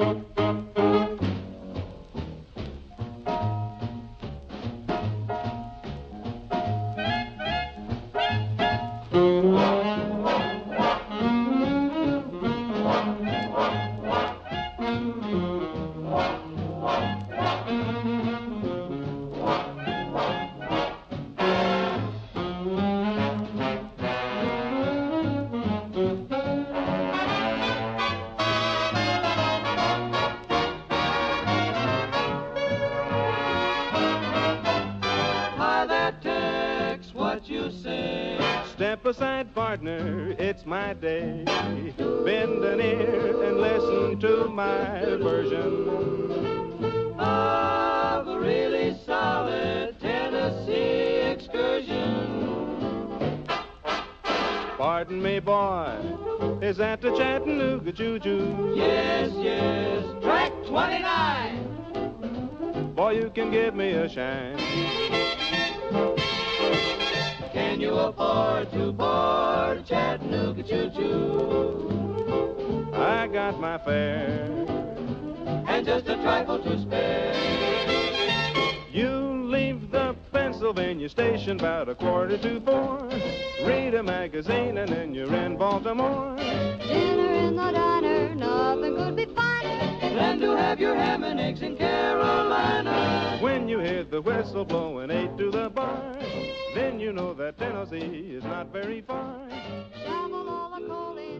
Step aside, partner, it's my day. Bend an ear and listen to my version of a really solid Tennessee excursion. Pardon me, boy, is that the Chattanooga Choo-Choo? Yes, yes, track 29. Boy, you can give me a shine. Can you afford to board Chattanooga Choo-Choo? I got my fare and just a trifle to spare. You leave the Pennsylvania station about 3:45. Read a magazine and then you're in Baltimore. Dinner in the diner, nothing could be finer than to have your ham and eggs in Carolina. When you hear the whistle blowing 8 to the bar, then you know that Tennessee is not very far. Shovel all the coal in